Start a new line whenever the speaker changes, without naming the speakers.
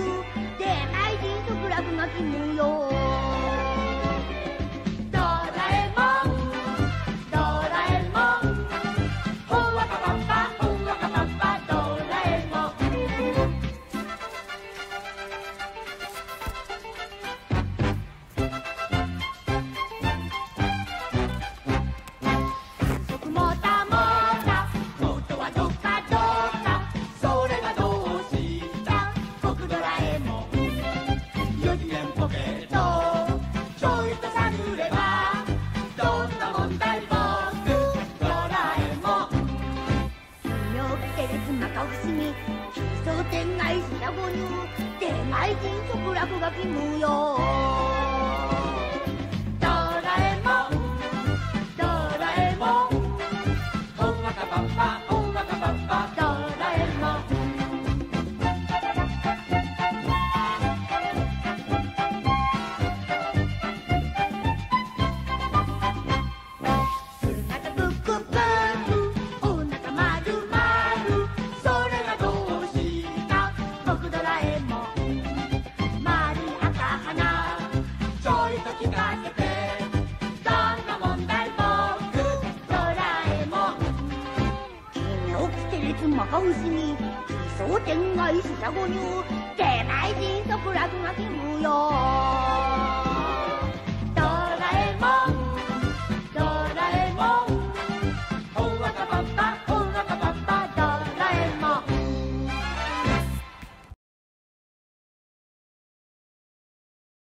恋愛人と落書き無用。ドラえもんドラえもん、ほんわかパッパほんわかパッパドラえもん。もたもた元はどっかどっか、それがどうした僕ドラえもん。4次元ポケットちょいと探ればどんな問題僕ドラえもん。奇妙奇天摩訶不思議奇想天外四捨五入恋愛人足落書き無用。ドラえもんドラえもん、ほんわかパッパほんわかパッパドラえもん。姿ぷくぷくお腹まるまる、それがどうした僕ドラえもん。丸い赤鼻ちょいと聞かせてどんな問題僕ドラえもん。奇妙奇天列摩訶不思議奇想天外四捨五入